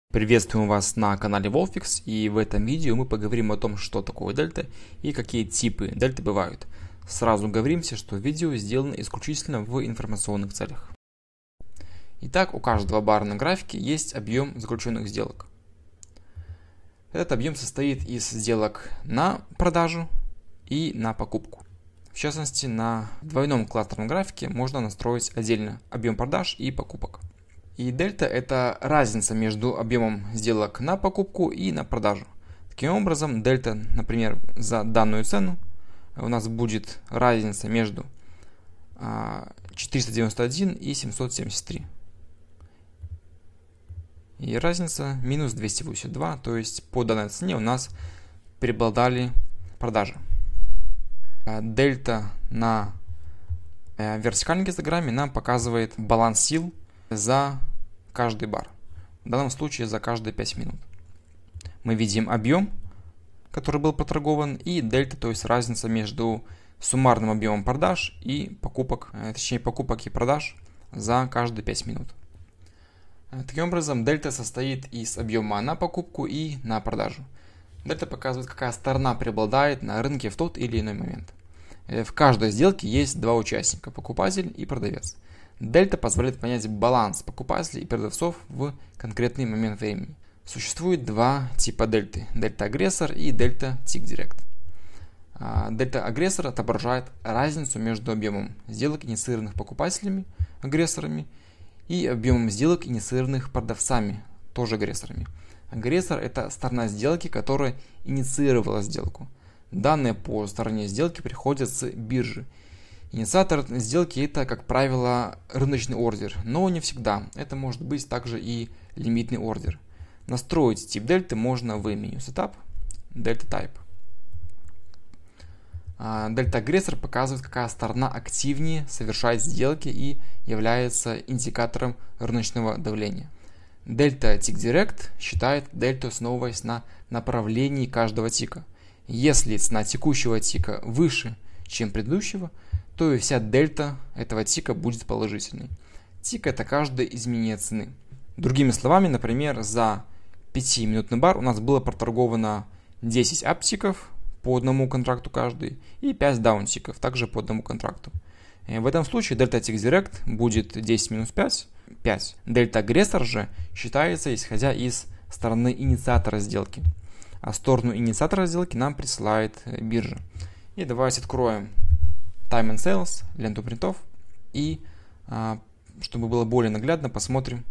Приветствуем вас на канале Wolfix, и в этом видео мы поговорим о том, что такое дельта и какие типы дельты бывают. Сразу говоримся, что видео сделано исключительно в информационных целях. Итак, у каждого бара на графике есть объем заключенных сделок. Этот объем состоит из сделок на продажу и на покупку. В частности, на двойном кластерном графике можно настроить отдельно объем продаж и покупок. И дельта – это разница между объемом сделок на покупку и на продажу. Таким образом, дельта, например, за данную цену у нас будет разница между 491 и 773. И разница минус 282, то есть по данной цене у нас преобладали продажи. Дельта на вертикальной гистограмме нам показывает баланс сил за каждый бар. В данном случае за каждые 5 минут. Мы видим объем, который был проторгован, и дельта, то есть разница между суммарным объемом продаж и покупок и продаж за каждые 5 минут. Таким образом, дельта состоит из объема на покупку и на продажу. Дельта показывает, какая сторона преобладает на рынке в тот или иной момент. В каждой сделке есть два участника – покупатель и продавец. Дельта позволяет понять баланс покупателей и продавцов в конкретный момент времени. Существует два типа дельты – дельта-агрессор и дельта-тик-директ. Дельта-агрессор отображает разницу между объемом сделок, инициированных покупателями, агрессорами, и объемом сделок, инициированных продавцами, тоже агрессорами. Агрессор – это сторона сделки, которая инициировала сделку. Данные по стороне сделки приходят с биржи. Инициатор сделки – это, как правило, рыночный ордер, но не всегда. Это может быть также и лимитный ордер. Настроить тип дельты можно в меню Setup, Delta Type. Дельта-агрессор показывает, какая сторона активнее совершает сделки и является индикатором рыночного давления. Дельта-тик-директ считает дельту, основываясь на направлении каждого тика. Если цена текущего тика выше, чем предыдущего, то и вся дельта этого тика будет положительной. Тик – это каждое изменение цены. Другими словами, например, за 5-минутный бар у нас было проторговано 10 аптиков по одному контракту каждый и 5 даунтиков также по одному контракту. В этом случае дельта тик директ будет 10 минус 5 – 5. Дельта-агрессор же считается, исходя из стороны инициатора сделки. А сторону инициатора сделки нам присылает биржа. И давайте откроем Time and Sales, ленту принтов, и чтобы было более наглядно, посмотрим,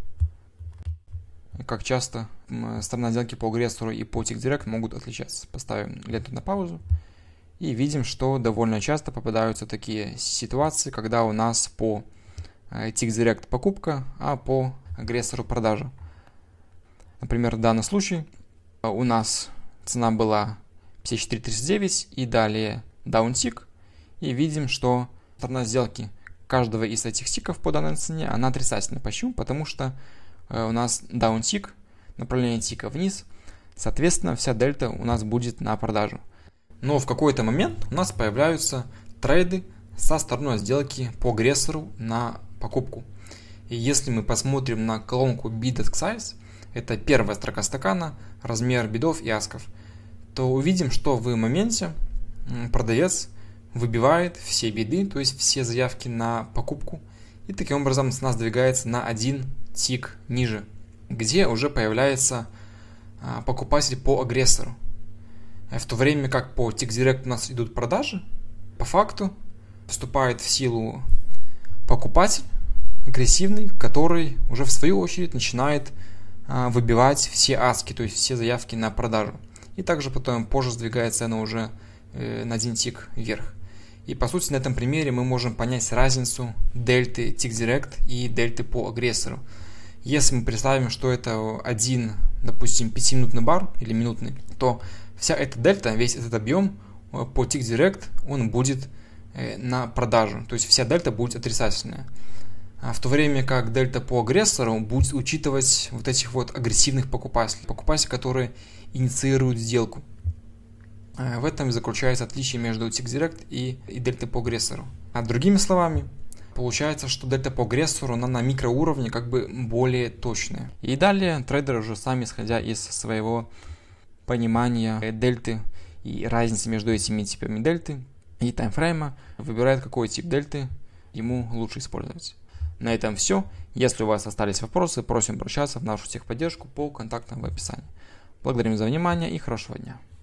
как часто сторона сделки по агрессору и по тик-директ могут отличаться. Поставим ленту на паузу и видим, что довольно часто попадаются такие ситуации, когда у нас по тик-директ покупка, а по агрессору продажа. Например, в данном случае у нас цена была 54.39 и далее даунтик. И видим, что сторона сделки каждого из этих тиков по данной цене, она отрицательная. Почему? Потому что у нас даунтик, направление тика вниз, соответственно, вся дельта у нас будет на продажу. Но в какой-то момент у нас появляются трейды со стороной сделки по агрессору на покупку. И если мы посмотрим на колонку Bid Ask Size, это первая строка стакана, размер бидов и асков, то увидим, что в моменте продавец выбивает все биды, то есть все заявки на покупку, и таким образом цена сдвигается на один тик ниже, где уже появляется покупатель по агрессору. В то время как по тик-директ у нас идут продажи, по факту вступает в силу покупатель агрессивный, который уже в свою очередь начинает выбивать все аски, то есть все заявки на продажу. И также потом позже сдвигает цену уже на один тик вверх. И по сути на этом примере мы можем понять разницу дельты тик-директ и дельты по агрессору. Если мы представим, что это один, допустим, 5-минутный бар или минутный, то вся эта дельта, весь этот объем по тик-директ, он будет на продажу. То есть вся дельта будет отрицательная. В то время как дельта по агрессору будет учитывать вот этих вот агрессивных покупателей. Покупателей, которые инициируют сделку. В этом и заключается отличие между тик-директ и дельтой по агрессору. А другими словами, Получается, что дельта по агрессору, она на микроуровне как бы более точная. И далее трейдеры уже сами, исходя из своего понимания дельты и разницы между этими типами дельты и таймфрейма, выбирают, какой тип дельты ему лучше использовать. На этом все. Если у вас остались вопросы, просим обращаться в нашу техподдержку по контактам в описании. Благодарим за внимание и хорошего дня.